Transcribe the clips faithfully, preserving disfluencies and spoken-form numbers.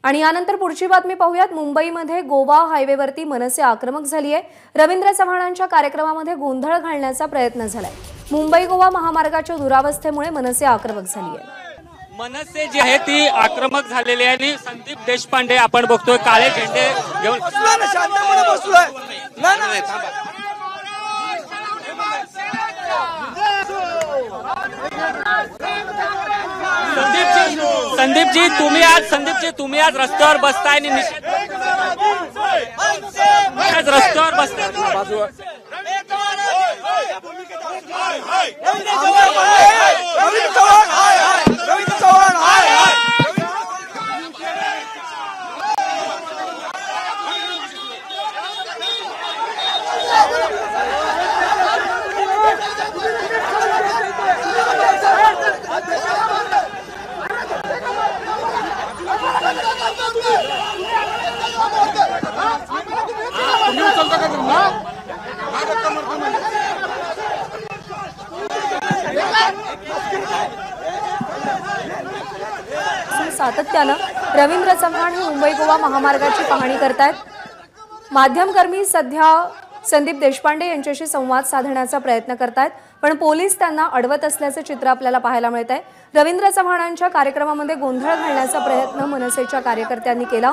आणि यानंतर पुढची बातमी पाहूयात। मुंबईमध्ये गोवा हायवेवरती मनसे आक्रमक झाली आहे। रवींद्र चव्हाणांच्या कार्यक्रमामध्ये गोंधळ घालण्याचा प्रयत्न झालाय। मुंबई गोवा महामार्गाच्या दुरावस्थेमुळे मनसे आक्रमक झाली आहे। मनसे जी आहे ती आक्रमक झालेली आहे आणि संदीप देशपांडे आपण बघतोय काळे झेंडे घेऊन शांतपणे बसलोय। नाही नाही संदीप जी संदीप जी तुम्ही आज संदीप जी तुम्ही आज रस्त्यावर बसताय आणि निषेध आज रस्त्यावर बसताय। सातत्यानं रवींद्र चव्हाण हे मुंबई गोवा महामार्गाची पाहणी करतायत। माध्यमकर्मी सध्या संदीप देशपांडे यांच्याशी संवाद साधण्याचा प्रयत्न करतायत, पण पोलीस त्यांना अडवत असल्याचे चित्र आपल्याला पाहायला मिळतंय। रवींद्र चव्हाणांच्या कार्यक्रमामध्ये गोंधळ घालण्याचा प्रयत्न मनसेच्या कार्यकर्त्यांनी केला।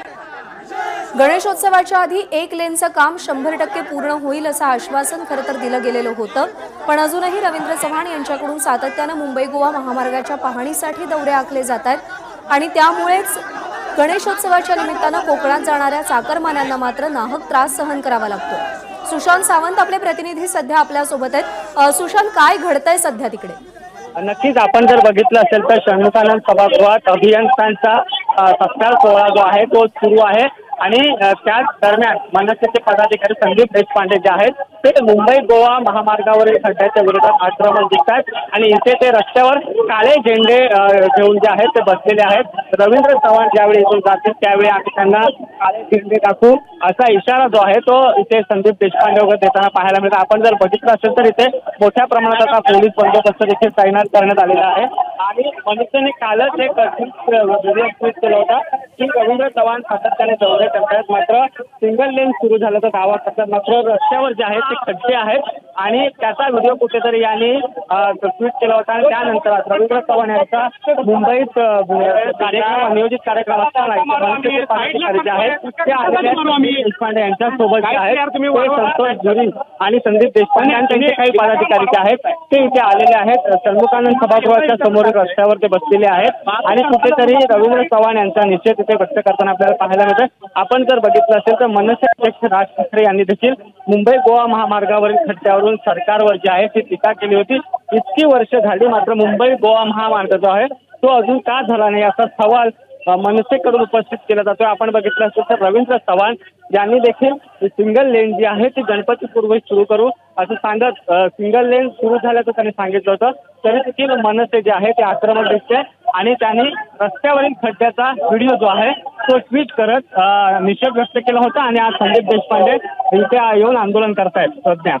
गणेशोत्सवाच्या आधी एक लेनचं काम शंभर टक्के पूर्ण होईल असं आश्वासन खरं तर दिलं गेलेलं होतं, पण अजूनही रवींद्र चव्हाण यांच्याकडून सातत्यानं मुंबई गोवा महामार्गाच्या पाहणीसाठी दौरे आखले जात आहेत आणि त्यामुळेच गणेशोत्सवाच्या निमित्तानं कोकणात जाणाऱ्या चाकरमान्यांना मात्र नाहक त्रास सहन करावा लागतो। सुशांत सावंत आपले प्रतिनिधी सध्या आपल्या सोबत आहेत। सुशांत, काय घडतंय सध्या तिकडे? नक्कीच आपण जर बघितलं असेल तर षण्मुखानंद सभागृहात अभियंत्यांचा सत्कार सोहळा जो आहे तो सुरू आहे आणि त्याच दरम्यान मनसेचे पदाधिकारी संदीप देशपांडे जे आहेत ते मुंबई गोवा महामार्गावरील खड्ड्याच्या विरोधात आक्रमण दिसतात आणि इथे ते रस्त्यावर काळे झेंडे घेऊन जे आहेत ते बसलेले आहेत। रवींद्र चव्हाण ज्यावेळी इथून जातील त्यावेळी आम्ही त्यांना काळे झेंडे दाखवू असा इशारा जो आहे तो इथे संदीप देशपांडे वगैरे देताना पाहायला मिळतं। आपण जर बघितलं असेल तर इथे मोठ्या प्रमाणात आता पोलीस बंदोबस्त देखील तैनात करण्यात आलेला आहे आणि मनसेने कालच एक व्हिडिओ ट्विट केला होता की रवींद्र चव्हाण सातत्याने दौरे करतायत, मात्र सिंगल लेन सुरू झाल्याचा दावा करतात, मात्र रस्त्यावर जे आहेत ते खड्डे आहेत आणि त्याचा व्हिडिओ कुठेतरी यांनी ट्विट केला होता आणि त्यानंतर रवींद्र चव्हाण यांचा मुंबईत कार्यक्रम नियोजित कार्यक्रम असताना मनसेचे पदाधिकारी जे आहेत ते आलेले आहेत। देशपांडे यांच्या सोबत जे आहेत ते संतोष झुरी आणि संदीप देशपांडे यांचे काही पदाधिकारी जे आहेत ते इथे आलेले आहेत। षण्मुखानंद सभागृहाच्या समोरील रस्त्यावर ते बसलेले आहेत आणि कुठेतरी रवींद्र चव्हाण यांचा निषेध इथे व्यक्त करताना आपल्याला पाहायला मिळतं। आपण जर बघितलं असेल तर मनसे अध्यक्ष राज ठाकरे यांनी देखील मुंबई गोवा महामार्गावरील खड्ड्यावरून सरकारवर जी आहे ती टीका केली होती। इतकी वर्ष झाली मात्र मुंबई गोवा महामार्ग जो आहे तो अजून का झाला नाही असा सवाल मनसेकडून उपस्थित केला जातोय। आपण बघितलं असेल तर रवींद्र चव्हाण यांनी देखील सिंगल लेन जी आहे ती गणपतीपूर्वी सुरू करू असं सांगत सिंगल लेन सुरू झाल्याचं त्यांनी सांगितलं होतं, तरी देखील मनसे जे आहे ते आक्रमक दिसते आणि त्यांनी रस्त्यावरील खड्ड्याचा व्हिडिओ जो आहे तो ट्विट करत निषेध व्यक्त केला होता आणि आज संदीप देशपांडे इथे येऊन आंदोलन करतायत। सध्या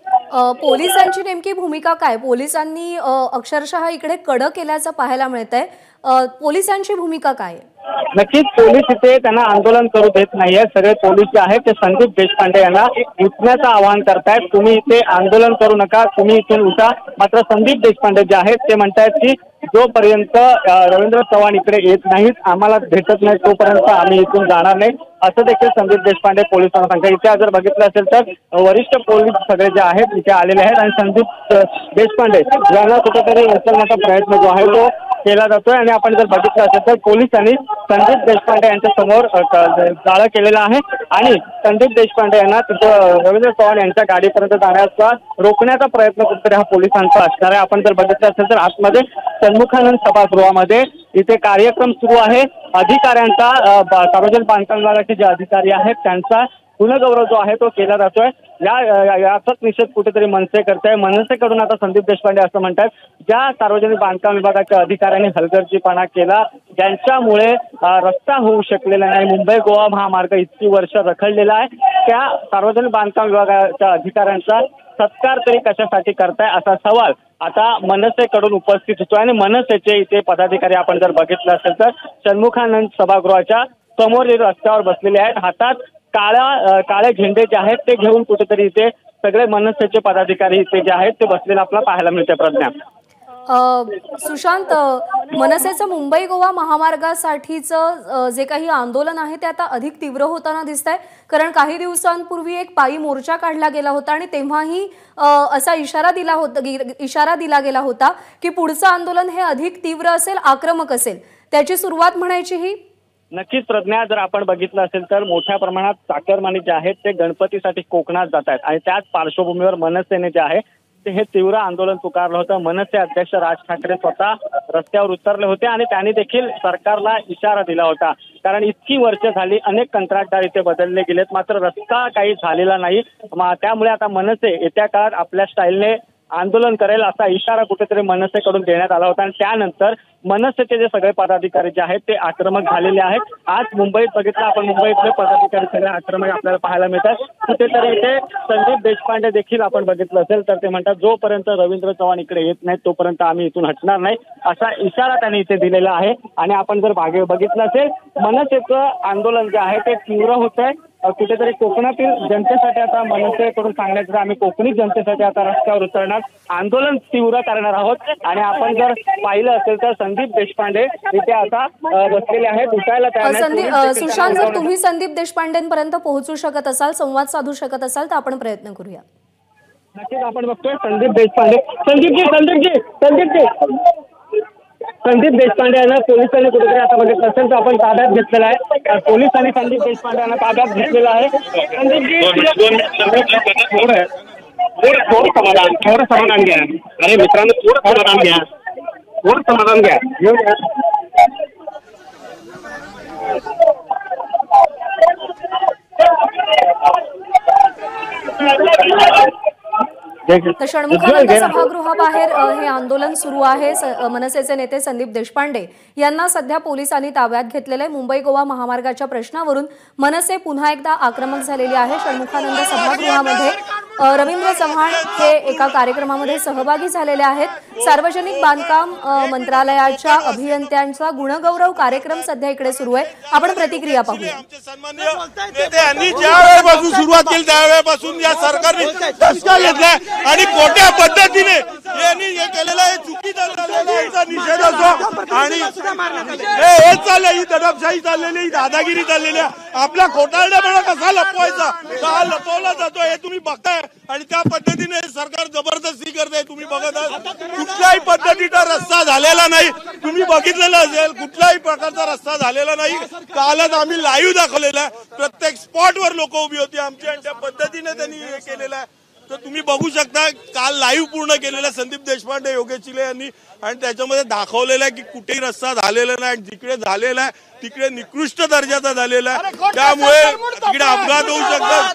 पोलिसांची नेमकी भूमिका काय? पोलिसांनी अक्षरशः इकडे कडक केल्याचं पाहायला मिळतंय, पोलिसांची भूमिका काय? नक्कीच पोलीस इथे त्यांना आंदोलन करू देत नाहीये। सगळे पोलीस जे आहेत ते संदीप देशपांडे यांना उठण्याचं आवाहन करतायत, तुम्ही इथे आंदोलन करू नका, तुम्ही इथून उठा। मात्र संदीप देशपांडे जे आहेत ते म्हणतायत की जोपर्यंत रवींद्र चव्हाण इकडे येत नाहीत, आम्हाला भेटत नाही, तोपर्यंत आम्ही इथून जाणार नाही असं देखील संदीप देशपांडे पोलिसांना सांगतात। इथे जर बघितलं असेल तर वरिष्ठ पोलीस सगळे जे आहेत इथे आलेले आहेत आणि संदीप देशपांडे यांना कुठेतरी उचलण्याचा प्रयत्न जो आहे तो केला जातोय आणि आपण जर बघितलं असेल तर पोलिसांनी संदीप देशपांडे यांच्या समोर जाळं केलेलं आहे आणि संदीप देशपांडे यांना तिथं रवींद्र चव्हाण यांच्या गाडीपर्यंत जाण्याचा रोखण्याचा प्रयत्न कुठेतरी हा पोलिसांचा असणार आहे। आपण जर बघितलं असेल तर आतमध्ये षण्मुखानंद सभागृहामध्ये इथे कार्यक्रम सुरू आहे। अधिकाऱ्यांचा सार्वजनिक बांधकाम विभागाचे जे अधिकारी आहेत त्यांचा गुणगौरव जो आहे तो केला जातोय। या याचाच निषेध कुठेतरी मनसे करताय। मनसेकडून आता संदीप देशपांडे असं म्हणतात ज्या सार्वजनिक बांधकाम विभागाच्या अधिकाऱ्यांनी हलगर्जीपणा केला, ज्यांच्यामुळे रस्ता होऊ शकलेला नाही, मुंबई गोवा महामार्ग इतकी वर्ष रखडलेला आहे, त्या सार्वजनिक बांधकाम विभागाच्या अधिकाऱ्यांचा सत्कार तरी कशासाठी करताय असा सवाल आता मनसेकडून उपस्थित होतो आणि मनसेचे इथे पदाधिकारी आपण जर बघितलं असेल तर षण्मुखानंद सभागृहाच्या समोर रस्त्यावर बसलेले आहेत. हातात काळ्या काळे झेंडे जे आहेत ते घेऊन कुठेतरी इथे सगळे मनसेचे पदाधिकारी इथे जे आहेत ते बसलेले आपल्याला पाहायला मिळते. प्रज्ञा, सुशांत, मनसेचं मुंबई गोवा महामार्गासाठीचं जे काही आंदोलन आहे ते आता अधिक तीव्र होताना दिसतंय, कारण काही दिवसांपूर्वी एक पायी मोर्चा काढला गेला होता आणि तेव्हाही असा इशारा दिला होता इशारा दिला गेला होता की पुढचं आंदोलन हे अधिक तीव्र असेल, आक्रमक असेल. त्याची सुरुवात म्हणायची ही? नक्कीच प्रज्ञा, जर आपण बघितलं असेल तर मोठ्या प्रमाणात चाकरमानी जे आहेत ते गणपतीसाठी कोकणात जात आहेत आणि त्याच पार्श्वभूमीवर मनसेने जे आहे ते हे तीव्र आंदोलन पुकारलं होतं. मनसे अध्यक्ष राज ठाकरे स्वतः रस्त्यावर उतरले होते आणि त्यांनी देखील सरकारला इशारा दिला होता, कारण इतकी वर्ष झाली, अनेक कंत्राटदार इथे बदलले गेलेत, मात्र रस्ता काही झालेला नाही. त्यामुळे आता मनसे येत्या काळात आपल्या स्टाईलने आंदोलन करेल असा इशारा कुठेतरी मनसेकडून देण्यात आला होता आणि त्यानंतर मनसेचे जे सगळे पदाधिकारी जे आहेत ते आक्रमक झालेले आहेत. आज मुंबईत बघितलं आपण, मुंबईतले पदाधिकारी सगळे आक्रमक आपल्याला पाहायला मिळतात. कुठेतरी इथे संदीप देशपांडे देखील आपण बघितलं असेल तर ते म्हणतात जोपर्यंत रवींद्र चव्हाण इकडे येत नाहीत तोपर्यंत आम्ही इथून हटणार नाही असा इशारा त्यांनी इथे दिलेला आहे. आणि आपण जर मागे बघितलं असेल मनसेचं आंदोलन जे आहे ते तीव्र होत आहे. कुठेतरी कोकणातील जनतेसाठी आता मनसेकडून सांगण्याचं आम्ही कोकणी जनतेसाठी आता रस्त्यावर उतरणार, आंदोलन तीव्र करणार आहोत. आणि आपण जर पाहिलं असेल तर संदीप देशपांडे इथे आता बसलेले आहेत, उठायला तयार आहेत. सुशांत, जर तुम्ही संदीप देशपांडेंपर्यंत पोहोचू शकत असाल, संवाद साधू शकत असाल तर आपण प्रयत्न करूया. नक्कीच आपण बघतोय संदीप देशपांडे. संदीपजी संदीपजी संदीपजी संदीप देशपांडे यांना पोलिसांनी कुठेतरी आता बघितलं असेल तर आपण ताब्यात घेतलेला आहे. पोलिसांनी संदीप देशपांडे यांना ताब्यात घेतलेला आहे. संदीपजी थोडं थोडं समाधान थोडं समाधान घ्या. अरे मित्रांनो, थोडं समाधान घ्या, थोडं समाधान घ्या. तर षण्मुखानंद सभागृहाबाहेर हे आंदोलन सुरू आहे. मनसेचे नेते संदीप देशपांडे यांना सध्या पोलिसांनी ताब्यात घेतलेले. मुंबई गोवा महामार्गाच्या प्रश्नावरून मनसे पुन्हा एकदा आक्रमक झालेली आहे. षण्मुखानंद सभागृहामध्ये रवींद्र चव्हाण हे एका कार्यक्रमामध्ये सहभागी झालेले आहेत. सार्वजनिक बांधकाम मंत्रालयाच्या अभियंत्यांचा गुणगौरव कार्यक्रम सध्या इकडे सुरू आहे. आपण प्रतिक्रिया पाहूया. नेत्यांनी ज्या वेळेपासून सुरुवात केली त्यावेळेपासून या सरकारने धसका घेतलाय आणि खोट्या पद्धतीने यांनी हे केलेलं आहे, चुकीचा चाललेला निषेध असो आणि हे चाललंय, ही दडपशाही चाललेली, ही दादागिरी चाललेली आहे. आपला खोटारडेपणा कसा लपवायचा, का लपवला जातो हे तुम्ही बघताय आणि त्या पद्धतीने सरकार जबरदस्ती करते. तुम्ही बघत आहात कुठल्याही पद्धतीचा रस्ता झालेला नाही, तुम्ही बघितलेला असेल कुठल्याही प्रकारचा रस्ता झालेला नाही. कालच आम्ही लाईव्ह दाखवलेला आहे, प्रत्येक स्पॉटवर लोक उभी होती आमची आणि त्या पद्धतीने त्यांनी हे केलेलं आहे. तर तुम्ही बघू शकता काल लाईव्ह पूर्ण केलेला संदीप देशपांडे, योगेश चिले यांनी आणि त्याच्यामध्ये दाखवलेलं आहे की कुठेही रस्ता झालेला नाही. जिकडे झालेला आहे तिकडे निकृष्ट दर्जाचा झालेला आहे, त्यामुळे तिकडे अपघात होऊ शकतात.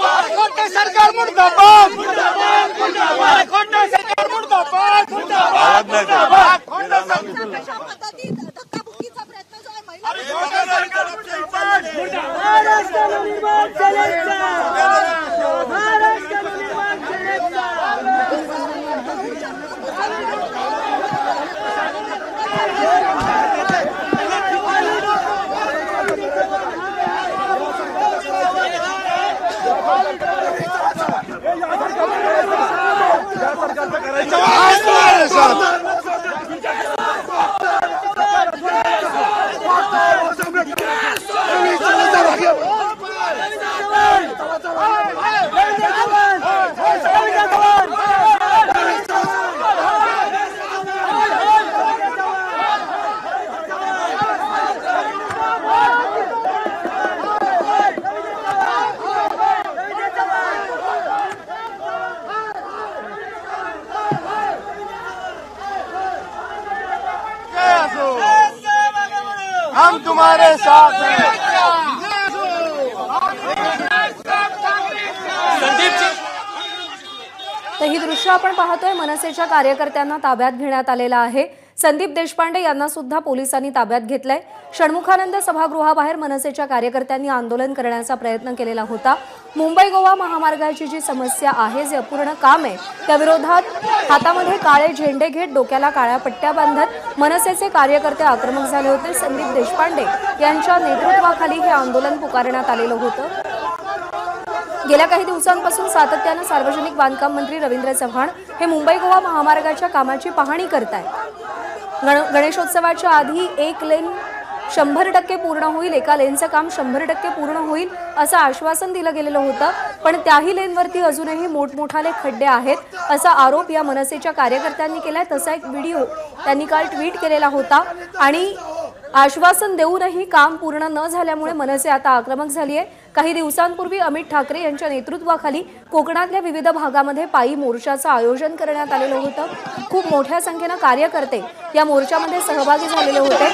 हम तुम्हारे साथ हैं. तर ही दृश्य आपण पाहतोय. मनसेच्या कार्यकर्त्यांना ताब्यात घेण्यात आलेला आहे. संदीप देशपांडे यांना सुद्धा पोलिसांनी ताब्यात घेतलंय. षण्मुखानंद सभागृहाबाहेर मनसेच्या कार्यकर्त्यांनी आंदोलन करण्याचा प्रयत्न केलेला होता। मुंबई गोवा महामार्गाची जी समस्या आहे, जे अपूर्ण काम आहे, त्या विरोधात हातामध्ये काळे झेंडे घेत डोक्याला काळ्या पट्ट्या बांधत मनसेचे कार्यकर्ते आक्रमक झाले होते। संदीप देशपांडे यांच्या नेतृत्वाखाली हे आंदोलन पुकारण्यात आलेलं होतं। गेल्या काही दिवसांपासून सातत्याने सार्वजनिक बांधकाम मंत्री रवींद्र चव्हाण हे मुंबई गोवा महामार्गाच्या कामाची पाहणी करतायत। गणेशोत्सवाच्या आधी एक लेन शंभर टक्के पूर्ण होईल, एका लेनचं काम शंभर टक्के पूर्ण होईल असं आश्वासन दिलं गेलेलं होतं, पण त्याही लेनवरती अजूनही मोठमोठाले खड्डे आहेत असा आरोप या मनसेच्या कार्यकर्त्यांनी केलाय। तसा एक व्हिडिओ त्यांनी काल ट्विट केलेला होता आणि आश्वासन देऊनही काम पूर्ण न झाल्यामुळे मनसे आता आक्रमक झाली आहे। काही दिवसांपूर्वी अमित ठाकरे यांच्या नेतृत्वाखाली कोकणातल्या विविध भागामध्ये पायी मोर्चाचं आयोजन करण्यात आलेलं होतं। खूप मोठ्या संख्येने कार्यकर्ते या मोर्चामध्ये सहभागी झालेले होते।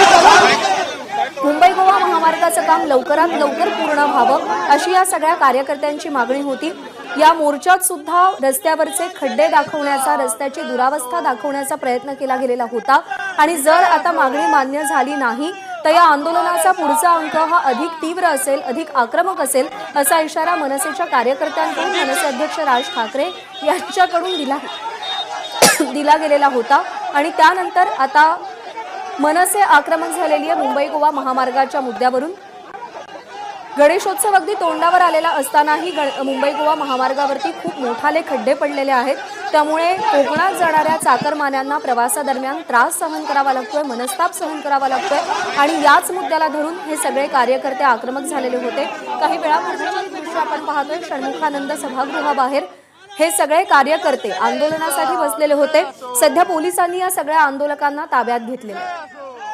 मुंबई गोवा महामार्गाचं काम लवकरात लवकर पूर्ण व्हावं अशी या सगळ्या कार्यकर्त्यांची मागणी होती। या मोर्चात सुद्धा रस्त्यावरचे खड्डे दाखवण्याचा, रस्त्याची दुरावस्था दाखवण्याचा प्रयत्न केला गेलेला होता आणि जर आता मागणी मान्य झाली नाही तर या आंदोलनाचा पुढचा अंक हा अधिक तीव्र असेल, अधिक आक्रमक असेल असा इशारा मनसेच्या कार्यकर्त्यांकडून मनसे अध्यक्ष राज ठाकरे यांच्याकडून दिला दिला गेलेला होता। आणि त्यानंतर आता मनसे आक्रमक झालेली आहे मुंबई गोवा महामार्गाच्या मुद्द्यावरून। गणेशोत्सव अगदी तोंडावर आलेला असतानाही मुंबई गोवा महामार्गावरती खूप मोठाले खड्डे पडलेले आहेत, त्यामुळे कोकणात जाणाऱ्या चाकरमान्यांना प्रवासादरम्यान त्रास सहन करावा लागतोय, मनस्ताप सहन करावा लागतोय आणि याच मुद्द्याला धरून हे सगळे कार्यकर्ते आक्रमक झालेले होते। काही वेळापूर्वीची दृश्य आपण पाहतोय, षण्मुखानंद सभागृहाबाहेर हे सगळे कार्यकर्ते आंदोलनासाठी बसलेले होते। सध्या पोलिसांनी या सगळ्या आंदोलकांना ताब्यात घेतलेले आहे।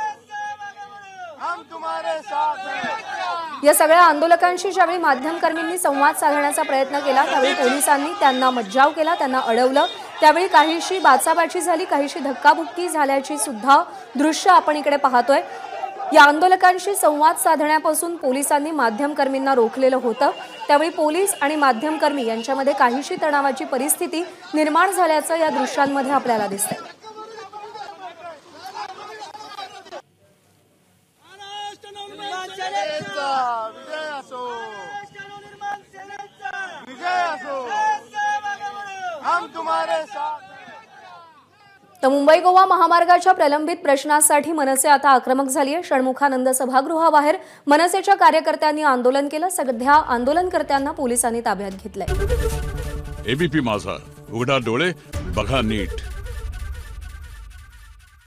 या सगळ्या आंदोलकांशी ज्यावेळी माध्यमकर्मींनी संवाद साधण्याचा प्रयत्न केला त्यावेळी पोलिसांनी त्यांना मज्जाव केला, त्यांना अडवलं। त्यावेळी काहीशी बाचाबाची झाली, काहीशी धक्काबुक्की झाल्याची सुद्धा दृश्य आपण इकडे पाहतोय। या आंदोलकांशी संवाद साधण्यापासून पोलिसांनी माध्यमकर्मींना रोखलेलं होतं। त्यावेळी पोलीस आणि माध्यमकर्मी यांच्यामध्ये काहीशी तणावाची परिस्थिती निर्माण झाल्याचं या दृश्यांमध्ये आपल्याला दिसतंय। तर मुंबई गोवा महामार्गाच्या प्रलंबित प्रश्नासाठी मनसे आता आक्रमक झाली आहे। षण्मुखानंद सभागृहाबाहेर मनसेच्या कार्यकर्त्यांनी आंदोलन केलं। सध्या आंदोलनकर्त्यांना पोलिसांनी ताब्यात घेतलंय। एबीपी माझा, उघडा डोळे बघा नीट।